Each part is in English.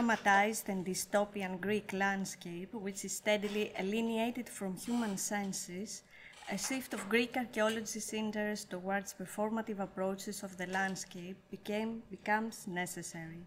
dramatized and dystopian Greek landscape, which is steadily alienated from human senses, a shift of Greek archaeology's interest towards performative approaches of the landscape becomes necessary.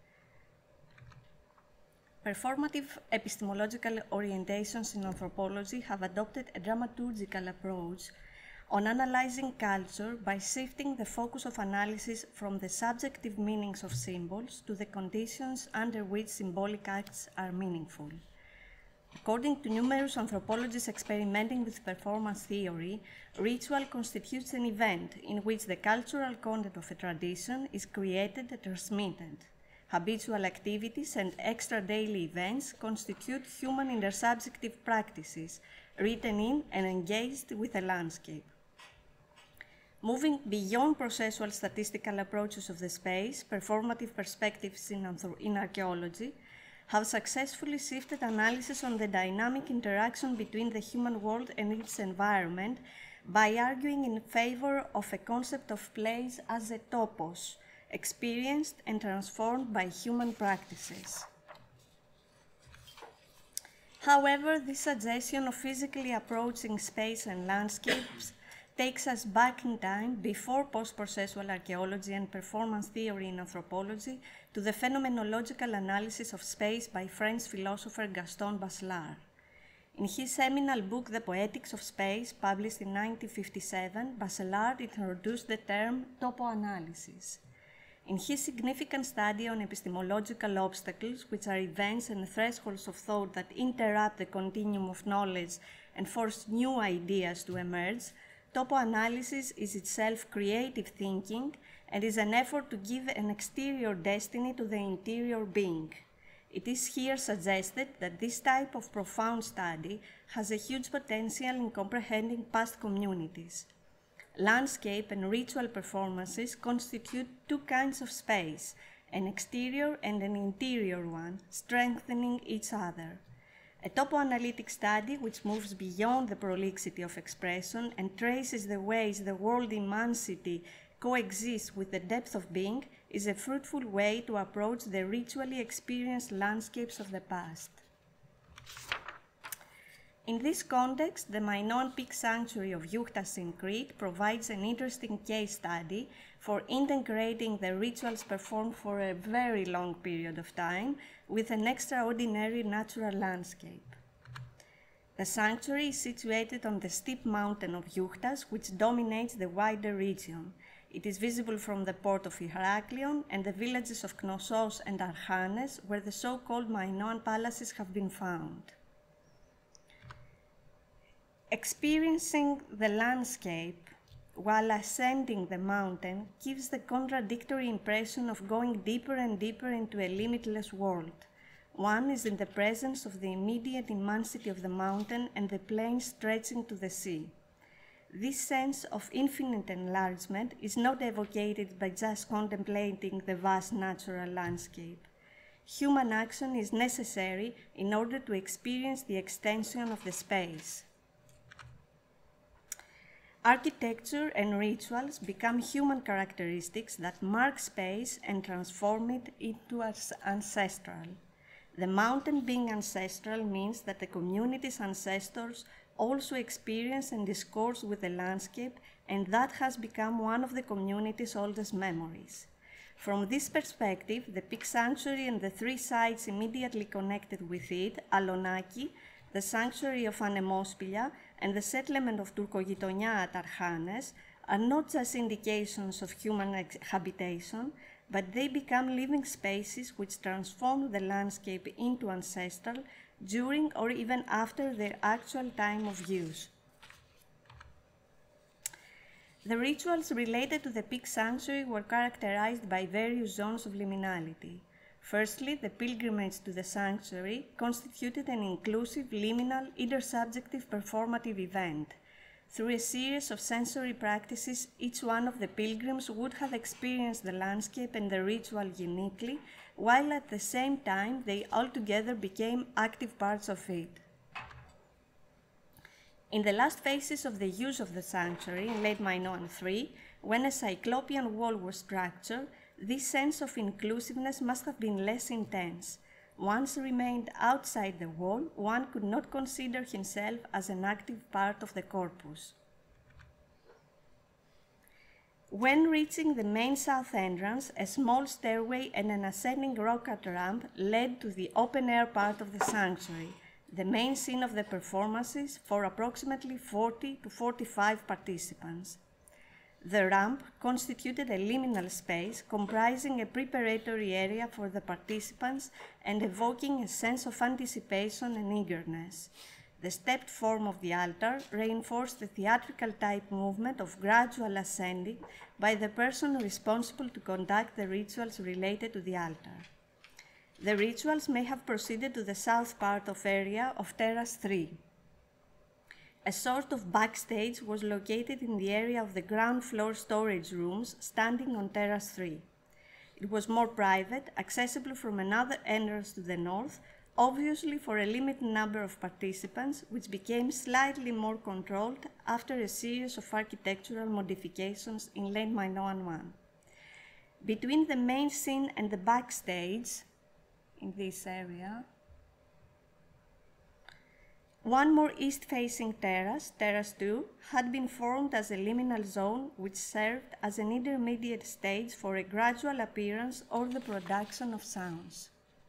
Performative epistemological orientations in anthropology have adopted a dramaturgical approach on analyzing culture by shifting the focus of analysis from the subjective meanings of symbols to the conditions under which symbolic acts are meaningful. According to numerous anthropologists experimenting with performance theory, ritual constitutes an event in which the cultural content of a tradition is created and transmitted. Habitual activities and extra-daily events constitute human intersubjective practices, written in and engaged with a landscape. Moving beyond processual statistical approaches of the space, performative perspectives in archaeology have successfully shifted analysis on the dynamic interaction between the human world and its environment by arguing in favor of a concept of place as a topos, experienced and transformed by human practices. However, this suggestion of physically approaching space and landscapes takes us back in time before post-processual archaeology and performance theory in anthropology to the phenomenological analysis of space by French philosopher Gaston Bachelard. In his seminal book The Poetics of Space, published in 1957, Bachelard introduced the term Topoanalysis. In his significant study on epistemological obstacles, which are events and thresholds of thought that interrupt the continuum of knowledge and force new ideas to emerge, Topoanalysis is itself creative thinking and is an effort to give an exterior destiny to the interior being. It is here suggested that this type of profound study has a huge potential in comprehending past communities. Landscape and ritual performances constitute two kinds of space, an exterior and an interior one, strengthening each other. A topoanalytic study which moves beyond the prolixity of expression and traces the ways the world immensity coexists with the depth of being is a fruitful way to approach the ritually experienced landscapes of the past. In this context, the Minoan peak sanctuary of Juktas in Crete provides an interesting case study for integrating the rituals performed for a very long period of time with an extraordinary natural landscape. The sanctuary is situated on the steep mountain of Juktas, which dominates the wider region. It is visible from the port of Heraklion and the villages of Knossos and Archanes, where the so-called Minoan palaces have been found. Experiencing the landscape while ascending the mountain gives the contradictory impression of going deeper and deeper into a limitless world. One is in the presence of the immediate immensity of the mountain and the plain stretching to the sea. This sense of infinite enlargement is not evocated by just contemplating the vast natural landscape. Human action is necessary in order to experience the extension of the space. Architecture and rituals become human characteristics that mark space and transform it into ancestral. The mountain being ancestral means that the community's ancestors also experience and discourse with the landscape, and that has become one of the community's oldest memories. From this perspective, the peak sanctuary and the three sites immediately connected with it, Alonaki, the sanctuary of Anemospilia, and the settlement of Turkogitonia at Archanes, are not just indications of human habitation, but they become living spaces which transform the landscape into ancestral during or even after their actual time of use. The rituals related to the peak sanctuary were characterized by various zones of liminality. Firstly, the pilgrimage to the sanctuary constituted an inclusive, liminal, intersubjective performative event. Through a series of sensory practices, each one of the pilgrims would have experienced the landscape and the ritual uniquely, while at the same time they altogether became active parts of it. In the last phases of the use of the sanctuary, in late Minoan III, when a cyclopean wall was structured, this sense of inclusiveness must have been less intense. once remained outside the wall, one could not consider himself as an active part of the corpus. When reaching the main south entrance, a small stairway and an ascending rock-cut ramp led to the open-air part of the sanctuary, the main scene of the performances for approximately 40 to 45 participants. The ramp constituted a liminal space comprising a preparatory area for the participants and evoking a sense of anticipation and eagerness. The stepped form of the altar reinforced the theatrical type movement of gradual ascending by the person responsible to conduct the rituals related to the altar. The rituals may have proceeded to the south part of area of Terrace 3. A sort of backstage was located in the area of the ground floor storage rooms standing on Terrace 3. It was more private, accessible from another entrance to the north, obviously for a limited number of participants, which became slightly more controlled after a series of architectural modifications in late Minoan 1. Between the main scene and the backstage, in this area, one more east-facing terrace, Terrace 2, had been formed as a liminal zone which served as an intermediate stage for a gradual appearance or the production of sounds.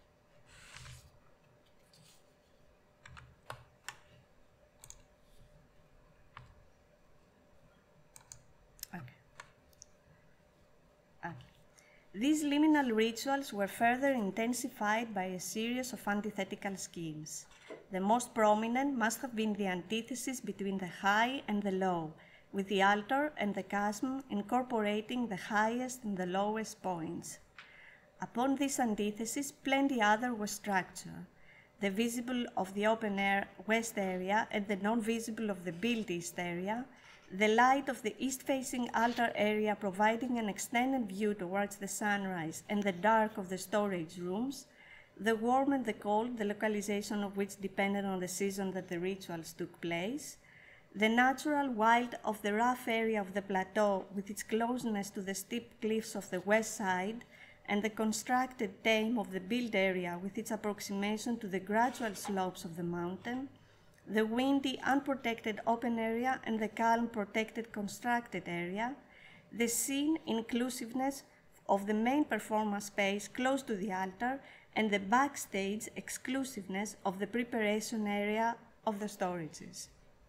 These liminal rituals were further intensified by a series of antithetical schemes. The most prominent must have been the antithesis between the high and the low, with the altar and the chasm incorporating the highest and the lowest points. Upon this antithesis, plenty other was structure. The visible of the open-air west area and the non-visible of the built east area, the light of the east-facing altar area providing an extended view towards the sunrise, and the dark of the storage rooms, the warm and the cold, the localization of which depended on the season that the rituals took place, the natural wild of the rough area of the plateau with its closeness to the steep cliffs of the west side, and the constructed tame of the built area with its approximation to the gradual slopes of the mountain, the windy, unprotected open area and the calm, protected, constructed area, the scene inclusiveness of the main performance space close to the altar, and the backstage exclusiveness of the preparation area of the storages.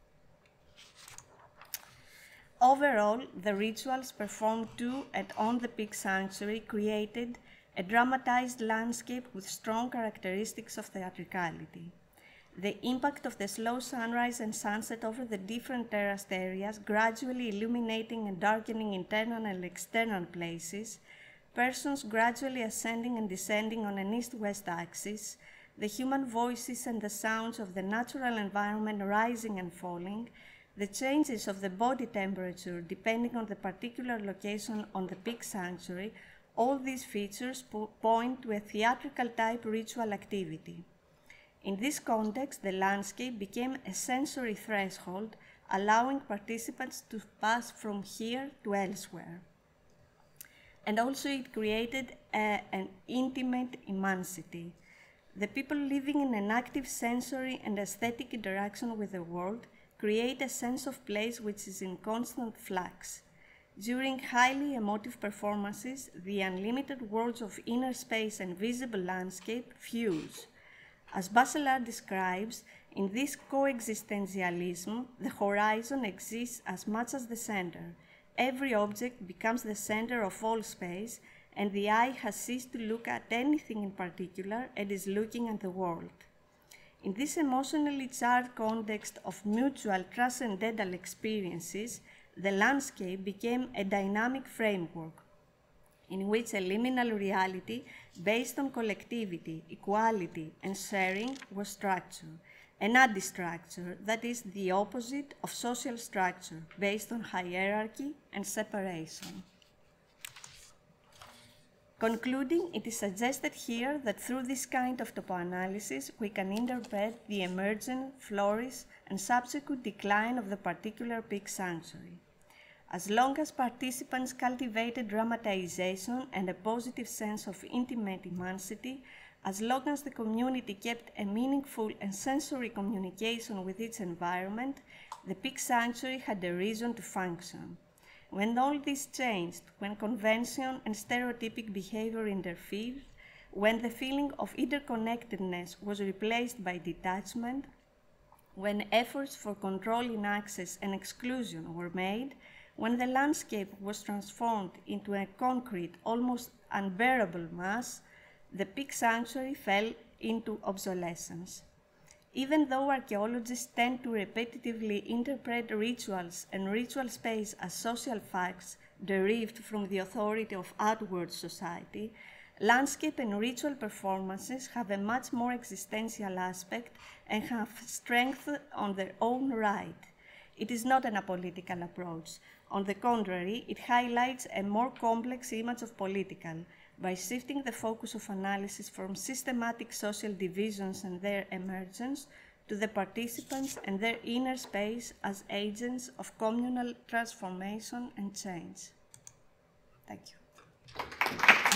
Overall, the rituals performed to and on the peak sanctuary created a dramatized landscape with strong characteristics of theatricality. The impact of the slow sunrise and sunset over the different terraced areas, gradually illuminating and darkening internal and external places, persons gradually ascending and descending on an east-west axis, the human voices and the sounds of the natural environment rising and falling, the changes of the body temperature depending on the particular location on the peak sanctuary, all these features point to a theatrical type ritual activity. In this context, the landscape became a sensory threshold, allowing participants to pass from here to elsewhere. And also it created an intimate immensity. The people living in an active sensory and aesthetic interaction with the world create a sense of place which is in constant flux. During highly emotive performances, the unlimited worlds of inner space and visible landscape fuse. As Bachelard describes, in this coexistentialism, the horizon exists as much as the center. Every object becomes the center of all space, and the eye has ceased to look at anything in particular and is looking at the world. In this emotionally charged context of mutual transcendental experiences, the landscape became a dynamic framework in which a liminal reality based on collectivity, equality, and sharing was structure, an anti-structure that is the opposite of social structure based on hierarchy and separation. Concluding, it is suggested here that through this kind of topoanalysis we can interpret the emergent, flourish, and subsequent decline of the particular peak sanctuary. As long as participants cultivated dramatization and a positive sense of intimate immensity, As long as the community kept a meaningful and sensory communication with its environment, the peak sanctuary had a reason to function. When all this changed, when convention and stereotypic behavior interfered, when the feeling of interconnectedness was replaced by detachment, when efforts for control in access and exclusion were made, when the landscape was transformed into a concrete, almost unbearable mass, the peak sanctuary fell into obsolescence. Even though archaeologists tend to repetitively interpret rituals and ritual space as social facts derived from the authority of outward society, landscape and ritual performances have a much more existential aspect and have strength on their own right. It is not an apolitical approach. On the contrary, it highlights a more complex image of political, by shifting the focus of analysis from systematic social divisions and their emergence to the participants and their inner space as agents of communal transformation and change. Thank you.